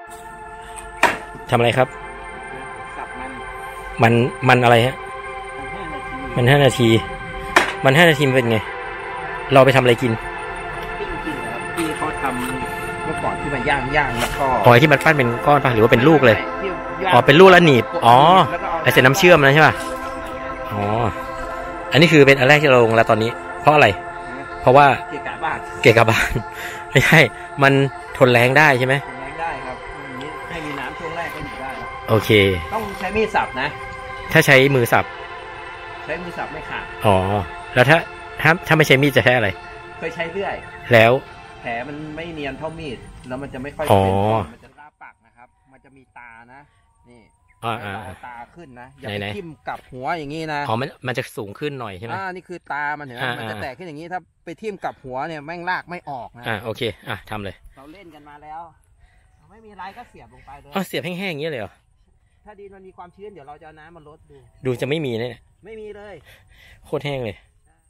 ทำอะไรครับสับมันอะไรฮะมัน5 นาทีมันเป็นไงเราไปทำอะไรกินปิ้งกินครับที่เขาทำเมื่อก่อนที่มันย่างแล้วก็อ๋อที่มันปั้นเป็นก้อนป่ะหรือว่าเป็นลูกเลยอ๋อเป็นลูกแล้วหนีบอ๋อไอเส้นน้ำเชื่อมนะใช่ป่ะอ๋ออันนี้คือเป็นอันแรกที่เราลงแล้วตอนนี้เพราะอะไรเพราะว่าเกะกะบ้านไม่ใช่มันทนแรงได้ใช่ไหมทนแรงได้ครับให้มีน้ำช่วงแรกก็อยู่ได้โอเคต้องใช้มีดสับนะถ้าใช้มือสับไม่ขาดอ๋อแล้วถ้าไม่ใช้มีดจะใช้อะไรเคยใช้เลื่อยแล้วแผลมันไม่เนียนเท่ามีดแล้วมันจะไม่ค่อยเป็นมันจะราปักนะครับมันจะมีตานะนี่ตาขึ้นนะอย่าไปทิ่มกับหัวอย่างนี้นะอ๋อมันจะสูงขึ้นหน่อยใช่ไหมนี่คือตามันเห็นไหมมันจะแตกขึ้นอย่างนี้ถ้าไปทิ่มกับหัวเนี่ยแม่งลากไม่ออกนะโอเคทำเลยเราเล่นกันมาแล้วไม่มีอะไรก็เสียบลงไปเลยเสียบแห้งๆอย่างนี้เลยเหรอถ้าดินมันมีความชื้นเดี๋ยวเราจะเอาน้ำมาลดดูจะไม่มีเนี่ยไม่มีเลยโคตรแห้งเลย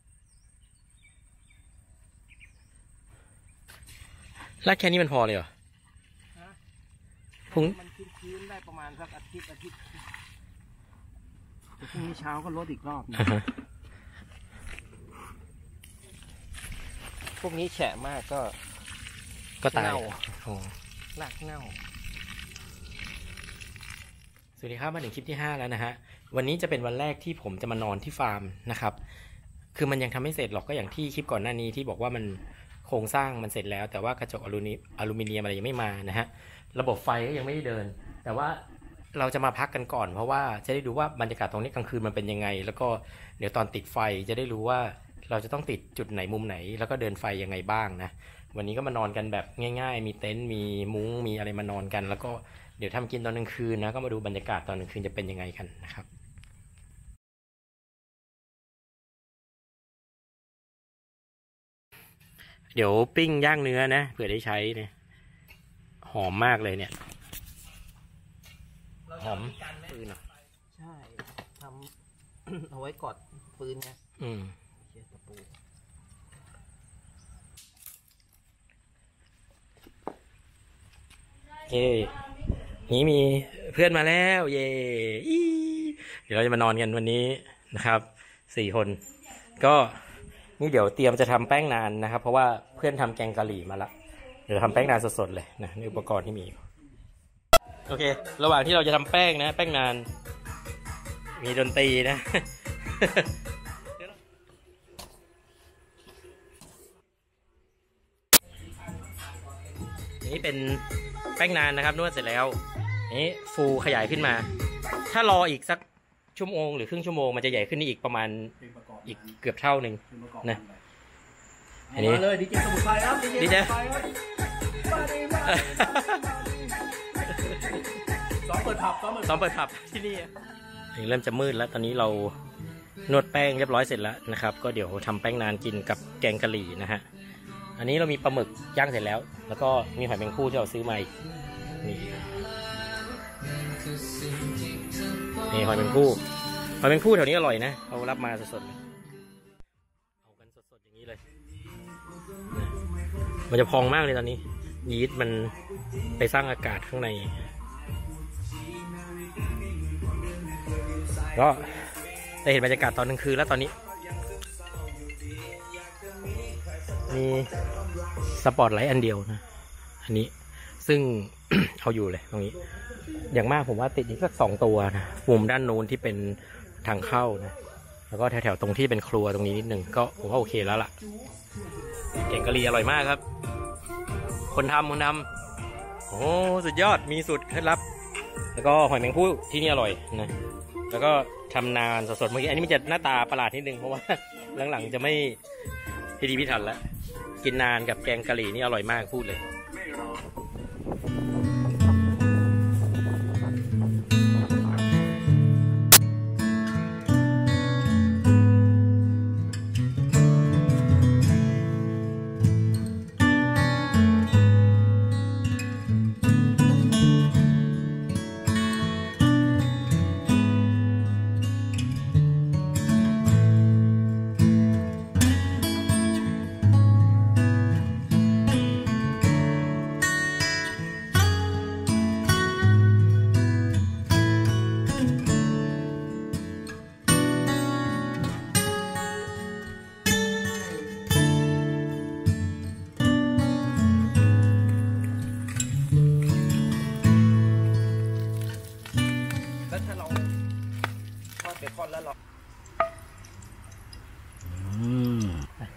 ลาดแค่นี้มันพอเลยเหรอมันชื้นได้ประมาณสักอาทิตย์พรุ่งนี้เช้าก็ลดอีกรอบพวกนี้แฉะมากก็ตายรากเน่าสวัสดีครับมาถึงคลิปที่5แล้วนะฮะวันนี้จะเป็นวันแรกที่ผมจะมานอนที่ฟาร์มนะครับคือมันยังทำไม่เสร็จหรอกก็อย่างที่คลิปก่อนหน้านี้ที่บอกว่ามันโครงสร้างมันเสร็จแล้วแต่ว่ากระจกอลูมิเนียมอะไรยังไม่มานะฮะระบบไฟก็ยังไม่ได้เดินแต่ว่าเราจะมาพักกันก่อนเพราะว่าจะได้ดูว่าบรรยากาศตรงนี้กลางคืนมันเป็นยังไงแล้วก็เดี๋ยวตอนติดไฟจะได้รู้ว่าเราจะต้องติดจุดไหนมุมไหนแล้วก็เดินไฟยังไงบ้างนะวันนี้ก็มานอนกันแบบง่ายๆมีเต็นท์มีมุ้งมีอะไรมานอนกันแล้วก็เดี๋ยวทำกินตอนกลางคืนนะก็มาดูบรรยากาศตอนกลางคืนจะเป็นยังไงกันนะครับเดี๋ยวปิ้งย่างเนื้อนะเผื่อได้ใช้เนี่ยหอมมากเลยเนี่ยหอมปืนใช่ทำเอาไว้กอดปืนไงเชือกตะปูนี่มีเพื่อนมาแล้วเย่เดี๋ยวเราจะมานอนกันวันนี้นะครับ4 คนก็นี่เดี๋ยวเตรียมจะทำแป้งนานนะครับเพราะว่าเพื่อนทำแกงกะหรี่มาละเดี๋ยวทำแป้งนานสดๆเลยนะนี่อุปกรณ์ที่มีโอเคระหว่างที่เราจะทำแป้งนะแป้งนานมีดนตรีนะนี่เป็นแป้งนานนะครับนวดเสร็จแล้วนี่ฟูขยายขึ้นมาถ้ารออีกสักชั่วโมงหรือครึ่งชั่วโมงมันจะใหญ่ขึ้นนี่อีกประมาณอีกเกือบเท่านึงนะอันนี้เลยดีเจสมุทรไพรครับดีเจซ้อมเปิดผับที่นี่เริ่มจะมืดแล้วตอนนี้เรานวดแป้งเรียบร้อยเสร็จแล้วนะครับก็เดี๋ยวทำแป้งนานกินกับแกงกะหรี่นะฮะอันนี้เรามีปลาหมึกย่างเสร็จแล้วแล้วก็มีหอยแมงภู่ที่เราซื้อมานี่หอยแมงภู่แถวนี้อร่อยนะเขารับมาสดๆเลยเอากันสดๆอย่างนี้เลยมันจะพองมากเลยตอนนี้ยีสต์มันไปสร้างอากาศข้างในก็ได้เห็นบรรยากาศตอนกลางคืนแล้วตอนนี้มีสปอตไลท์อันเดียวนะอันนี้ซึ่ง เอาอยู่เลยตรงนี้อย่างมากผมว่าติดอีกสัก2 ตัวนะมุมด้านโน้นที่เป็นทางเข้านะแล้วก็แถวๆตรงที่เป็นครัวตรงนี้นิดนึงก็ผมว่าโอเคแล้วล่ะแกงกะหรี่อร่อยมากครับคนทำโอ้สุดยอดมีสูตรเคล็ดลับแล้วก็หอยแมงภู่ที่นี่อร่อยนะแล้วก็ทำนานสดๆเมื่อกี้อันนี้มันจะหน้าตาประหลาดนิดนึงเพราะว่าหลังๆจะไม่พิถีพิถันแล้วกินนานกับแกงกะหรี่นี่อร่อยมากพูดเลย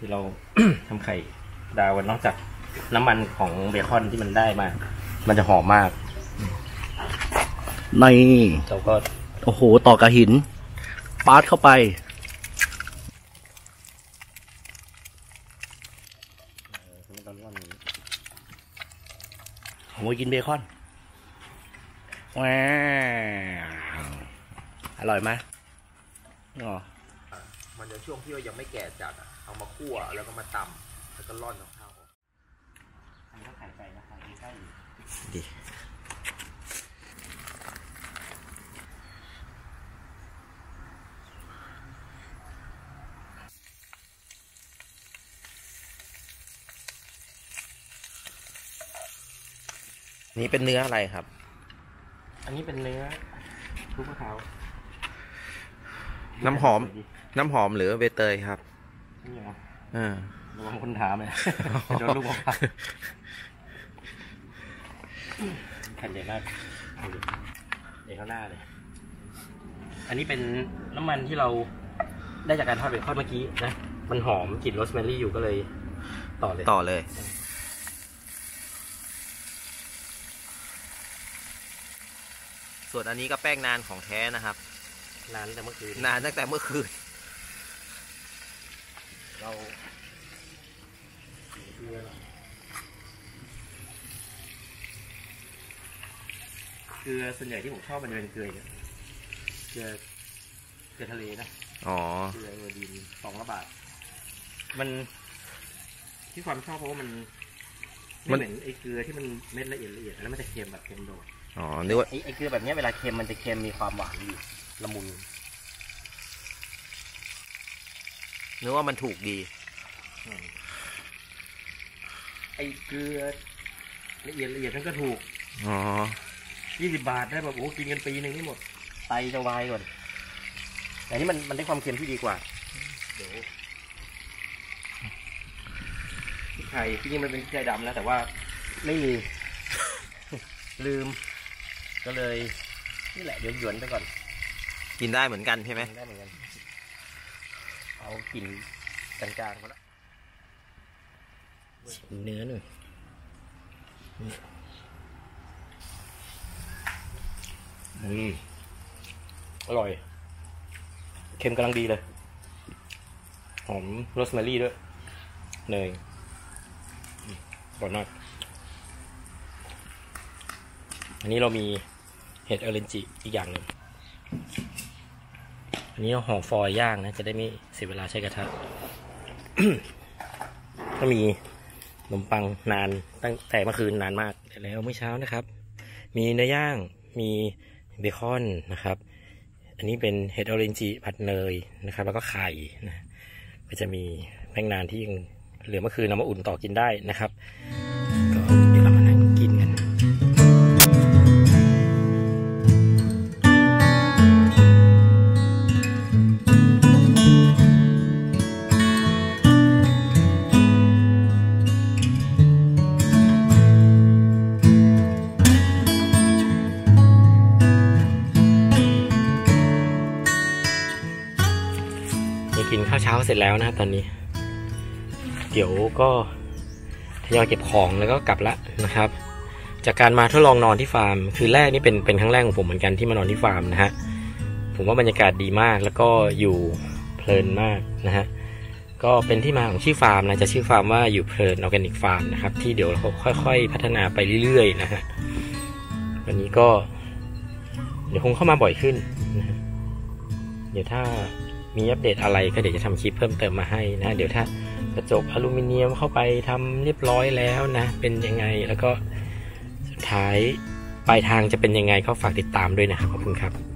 เรา ทำไข่ดาวนอกจากน้ำมันของเบคอนที่มันได้มามันจะหอมมากในเราก็โอ้โหต่อกระหินปาดเข้าไปผมไปกินเบคอนแหวอร่อยไหมอ๋อมันจะช่วงที่ว่ายังไม่แก่จัดเอามาคั่วแล้วก็มาตำแล้วก็ร่อนของข้าวอันนี้ก็ไข่ไก่นะคะใกล้ดีนี่เป็นเนื้ออะไรครับอันนี้เป็นเนื้อทุกมะพร้าวน้ำหอมหรือใบเตยครับนี่เหรอระวังคนถามเลยโดนลูกมะพร้าวแผ่นใหญ่มากเดี๋ยวข้างหน้าเลยอันนี้เป็นน้ำมันที่เราได้จากการทอดเบคอนเมื่อกี้นะมันหอมกลิ่นโรสแมรี่อยู่ก็เลยต่อเลยส่วนอันนี้ก็แป้งนานของแท้นะครับนานตั้งแต่เมื่อคืนเราเกลือส่วนใหญ่ที่ผมชอบมันจะเป็นเกลือทะเลนะเกลือเวอร์ดิน2 บาทมันที่ความชอบเพราะว่ามันไม่เหมือนไอ้เกลือที่มันเม็ดละเอียดแล้วมันจะเค็มแบบเค็มโดดนึกว่าไอ้เกลือแบบนี้เวลาเค็มมันจะเค็มมีความหวานอยู่ละมุนนึกว่ามันถูกดีไอ้เกลือละเอียดนั่นก็ถูก20 บาทได้แบบโอ้กินกันปีนึงไม่หมดไตจะวายก่อนแต่นี่มันได้ความเค็มที่ดีกว่าเดี๋ยวไข่ที่นี่มันเป็นไข่ดำแล้วแต่ว่าไม่มีลืมก็เลยนี่แหละเดี๋ยวหยวนไปก่อนกินได้เหมือนกันใช่ไหมได้เหมือนกันเอากลิ่นกลางๆมาแล้วชิมเนื้อหน่อยอร่อยเค็มกำลังดีเลยหอมโรสแมรี่ด้วยเนยอร่อยมากอันนี้เรามีเห็ดออเรนจิอีกอย่างหนึ่งอันนี้เราห่อฟอยล์ย่างนะจะได้ไม่เสียเวลาใช้กระทะ ก็มีขนมปังนานตั้งแต่เมื่อคืนนานมากแล้วเมื่อเช้านะครับมีเนื้อย่างมีเบคอนนะครับอันนี้เป็นเห็ดออเรนจิผัดเนยนะครับแล้วก็ไข่นะก็จะมีแป้งนานที่ยังเหลือเมื่อคืนเอามาอุ่นต่อกินได้นะครับก็เดี๋ยวเรามานั่งกินกันกินข้าวเช้าเสร็จแล้วนะครับตอนนี้เดี๋ยวก็ทยอยเก็บของแล้วก็กลับละนะครับจากการมาทดลองนอนที่ฟาร์มคืนแรกนี่เป็นครั้งแรกของผมเหมือนกันที่มานอนที่ฟาร์มนะฮะผมว่าบรรยากาศดีมากแล้วก็อยู่เพลินมากนะฮะก็เป็นที่มาของชื่อฟาร์มนะจะชื่อฟาร์มว่าอยู่เพลินออร์แกนิกฟาร์มนะครับที่เดี๋ยวเราค่อยๆพัฒนาไปเรื่อยๆนะฮะวันนี้ก็เดี๋ยวคงเข้ามาบ่อยขึ้นนะฮะเดี๋ยวถ้ามีอัปเดตอะไรก็เดี๋ยวจะทำคลิปเพิ่มเติมมาให้นะเดี๋ยวถ้ากระจกอลูมิเนียมเข้าไปทำเรียบร้อยแล้วนะเป็นยังไงแล้วก็สุดท้ายปลายทางจะเป็นยังไงก็ฝากติดตามด้วยนะครับขอบคุณครับ